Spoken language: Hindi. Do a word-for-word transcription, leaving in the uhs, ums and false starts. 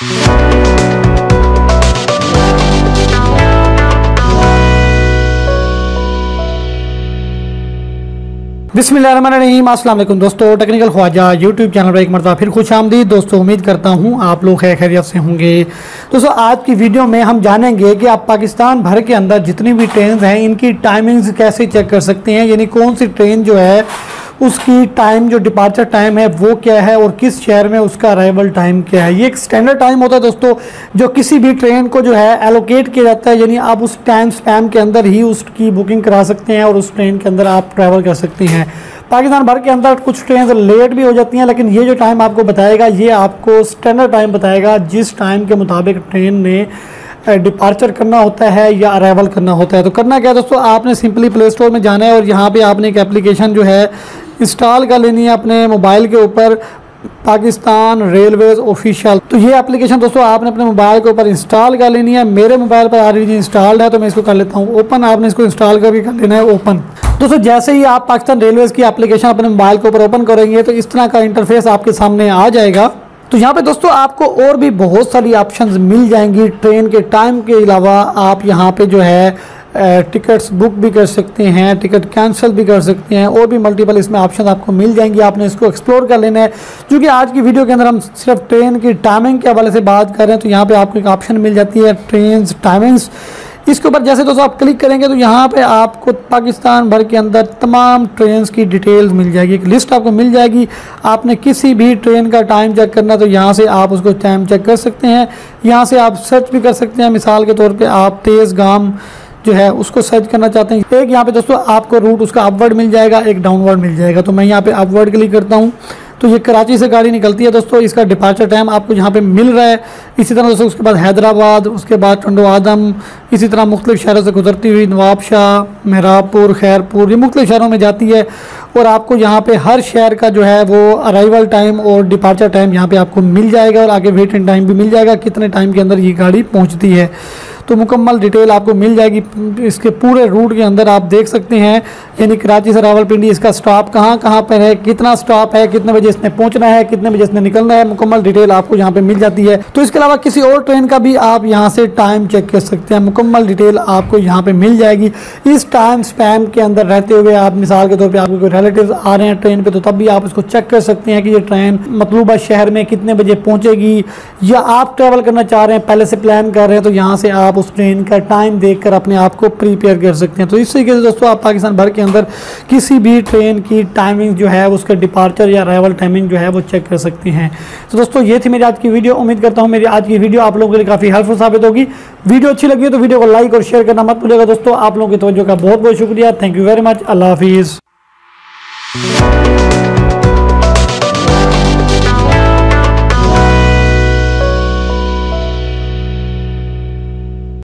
बिस्मिल्लाहिर्रहमानिर्रहीम, अस्सलाम वालेकुम दोस्तों। टेक्निकल ख्वाजा यूट्यूब चैनल पर एक मरतबा फिर खुश आमदीद दोस्तों। उम्मीद करता हूँ आप लोग खैर खैरियत से होंगे। दोस्तों आज की वीडियो में हम जानेंगे कि आप पाकिस्तान भर के अंदर जितनी भी ट्रेन हैं इनकी टाइमिंग्स कैसे चेक कर सकते हैं, यानी कौन सी ट्रेन जो है उसकी टाइम जो डिपार्चर टाइम है वो क्या है और किस शहर में उसका अराइवल टाइम क्या है। ये एक स्टैंडर्ड टाइम होता है दोस्तों, जो किसी भी ट्रेन को जो है एलोकेट किया जाता है, यानी आप उस टाइम स्पैम के अंदर ही उसकी बुकिंग करा सकते हैं और उस ट्रेन के अंदर आप ट्रैवल कर सकते हैं। पाकिस्तान भर के अंदर कुछ ट्रेन लेट भी हो जाती हैं, लेकिन ये जो टाइम आपको बताएगा ये आपको स्टैंडर्ड टाइम बताएगा जिस टाइम के मुताबिक ट्रेन ने डिपार्चर करना होता है या अराइवल करना होता है। तो करना क्या है दोस्तों, आपने सिंपली प्ले स्टोर में जाना है और यहाँ पे आपने एक एप्लीकेशन जो है इंस्टॉल कर लेनी है अपने मोबाइल के ऊपर, पाकिस्तान रेलवेज ऑफिशियल। तो ये एप्लीकेशन दोस्तों आपने अपने मोबाइल के ऊपर इंस्टॉल कर लेनी है। मेरे मोबाइल पर ऑलरेडी इंस्टॉल्ड है तो मैं इसको कर लेता हूँ ओपन। आपने इसको इंस्टॉल करके कर लेना है ओपन। दोस्तों जैसे ही आप पाकिस्तान रेलवेज की एप्लीकेशन अपने मोबाइल के ऊपर ओपन करेंगे तो इस तरह का इंटरफेस आपके सामने आ जाएगा। तो यहाँ पे दोस्तों आपको और भी बहुत सारी ऑप्शंस मिल जाएंगी। ट्रेन के टाइम के अलावा आप यहाँ पे जो है टिकट्स बुक भी कर सकते हैं, टिकट कैंसिल भी कर सकते हैं, और भी मल्टीपल इसमें ऑप्शन आपको मिल जाएंगी। आपने इसको एक्सप्लोर कर लेना है। क्योंकि आज की वीडियो के अंदर हम सिर्फ ट्रेन की टाइमिंग के हवाले से बात कर रहे हैं, तो यहाँ पे आपको एक ऑप्शन मिल जाती है ट्रेन टाइमिंग्स। इसके ऊपर जैसे दोस्तों आप क्लिक करेंगे तो यहाँ पे आपको पाकिस्तान भर के अंदर तमाम ट्रेन की डिटेल्स मिल जाएगी, एक लिस्ट आपको मिल जाएगी। आपने किसी भी ट्रेन का टाइम चेक करना तो यहाँ से आप उसको टाइम चेक कर सकते हैं। यहाँ से आप सर्च भी कर सकते हैं। मिसाल के तौर पे आप तेज़ गाम जो है उसको सर्च करना चाहते हैं, एक यहाँ पे दोस्तों आपको रूट उसका अपवर्ड मिल जाएगा, एक डाउनवर्ड मिल जाएगा। तो मैं यहाँ पे अपवर्ड क्लिक करता हूँ तो ये कराची से गाड़ी निकलती है दोस्तों। इसका डिपार्चर टाइम आपको यहाँ पे मिल रहा है। इसी तरह दोस्तों उसके बाद हैदराबाद, उसके बाद टंडो आदम, इसी तरह मुख्तलिफ शहरों से गुजरती हुई नवाबशाह, मेहराबपुर, खैरपुर, ये मुख्तलिफ शहरों में जाती है। और आपको यहाँ पे हर शहर का जो है वो अराइवल टाइम और डिपार्चर टाइम यहाँ पे आपको मिल जाएगा, और आगे वेटिंग टाइम भी मिल जाएगा कितने टाइम के अंदर ये गाड़ी पहुँचती है। तो मुकम्मल डिटेल आपको मिल जाएगी इसके पूरे रूट के अंदर। आप देख सकते हैं यानी कराची से रावलपिंडी इसका स्टॉप कहाँ कहाँ पर है, कितना स्टॉप है, कितने बजे इसने पहुंचना है, कितने बजे इसने निकलना है, मुकम्मल डिटेल आपको यहाँ पे मिल जाती है। तो इसके अलावा किसी और ट्रेन का भी आप यहाँ से टाइम चेक कर सकते हैं, मुकम्मल डिटेल आपको यहाँ पे मिल जाएगी। इस टाइम स्पैम के अंदर रहते हुए आप मिसाल के तौर पर आपके कोई रिलेटिव आ रहे हैं ट्रेन पर, तो तब भी आप इसको चेक कर सकते हैं कि ये ट्रेन मतलूबा शहर में कितने बजे पहुँचेगी। या आप ट्रैवल करना चाह रहे हैं, पहले से प्लान कर रहे हैं, तो यहाँ से आप उस ट्रेन का टाइम देखकर अपने आप को प्रिपेयर कर सकते हैं। तो इस तरीके से दोस्तों आप पाकिस्तान भर के अंदर किसी भी ट्रेन की टाइमिंग जो है उसका डिपार्चर या अराइवल टाइमिंग जो है वो चेक कर सकते हैं। तो दोस्तों ये थी मेरी आज की वीडियो। उम्मीद करता हूँ मेरी आज की वीडियो आप लोगों के लिए काफ़ी हेल्पफुल साबित होगी। वीडियो अच्छी लगी तो वीडियो को लाइक और शेयर करना मत भूलिएगा दोस्तों। आप लोगों की तवज्जो का बहुत बहुत शुक्रिया। Thank you very much. अल्लाह हाफिज़।